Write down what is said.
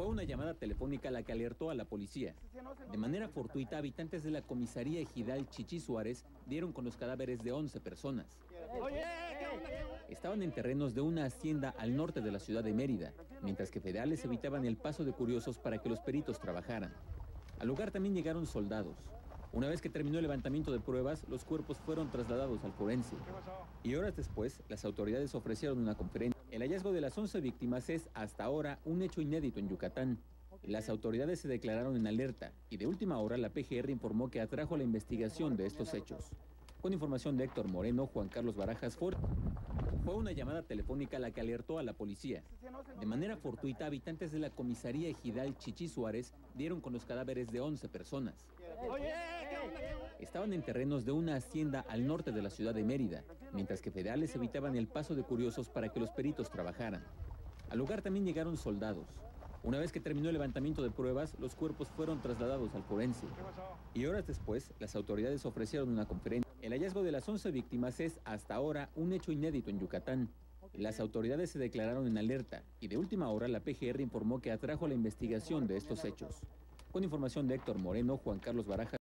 Fue una llamada telefónica la que alertó a la policía. De manera fortuita, habitantes de la comisaría ejidal Chichí Suárez dieron con los cadáveres de 11 personas. Estaban en terrenos de una hacienda al norte de la ciudad de Mérida, mientras que federales evitaban el paso de curiosos para que los peritos trabajaran. Al lugar también llegaron soldados. Una vez que terminó el levantamiento de pruebas, los cuerpos fueron trasladados al forense. Y horas después, las autoridades ofrecieron una conferencia. El hallazgo de las 11 víctimas es, hasta ahora, un hecho inédito en Yucatán. Las autoridades se declararon en alerta y de última hora la PGR informó que atrajo la investigación de estos hechos. Con información de Héctor Moreno, Juan Carlos Barajas Ford. Fue una llamada telefónica la que alertó a la policía. De manera fortuita, habitantes de la comisaría ejidal Chichí Suárez dieron con los cadáveres de 11 personas. Estaban en terrenos de una hacienda al norte de la ciudad de Mérida, mientras que federales evitaban el paso de curiosos para que los peritos trabajaran. Al lugar también llegaron soldados. Una vez que terminó el levantamiento de pruebas, los cuerpos fueron trasladados al forense. Y horas después, las autoridades ofrecieron una conferencia. El hallazgo de las 11 víctimas es, hasta ahora, un hecho inédito en Yucatán. Las autoridades se declararon en alerta y de última hora la PGR informó que atrajo la investigación de estos hechos. Con información de Héctor Moreno, Juan Carlos Barajas.